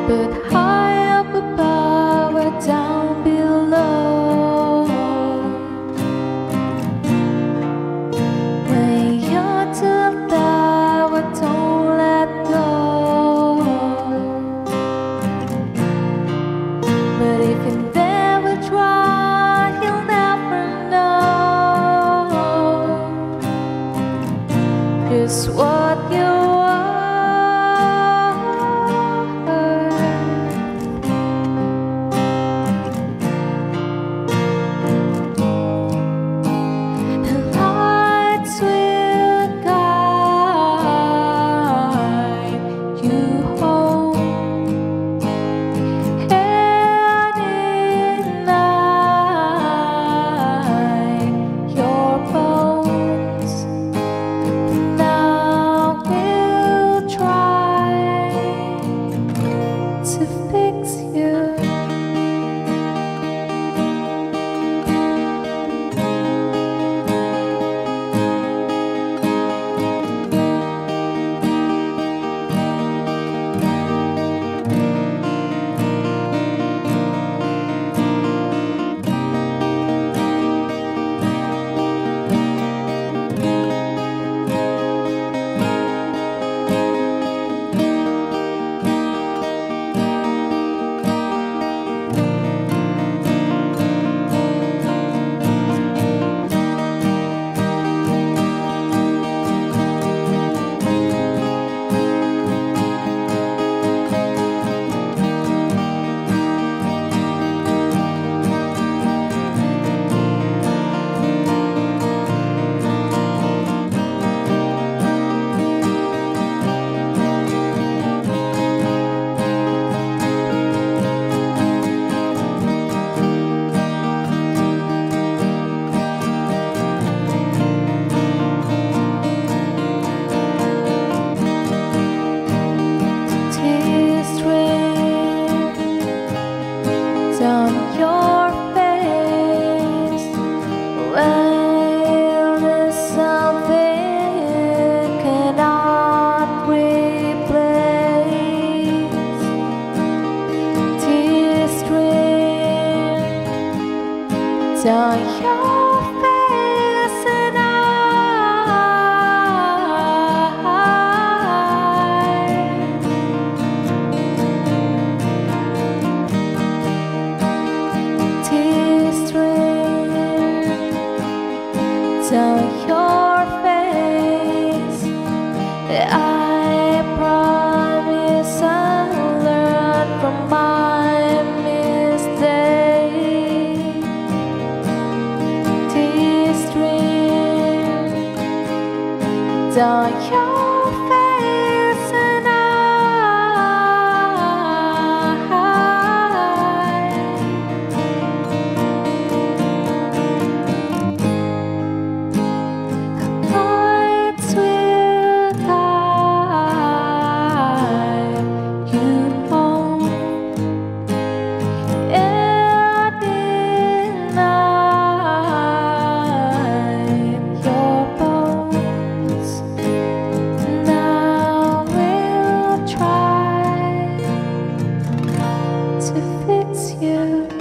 but high up above or down below. When you're too there, well, don't let go. But if you never try, you'll never know just what you are. To fix you. Down your face, well, there's something cannot replace. Tears stream down your face, and down your face, I promise I'll learn from my mistake. Tears stream down your face, and to fix you.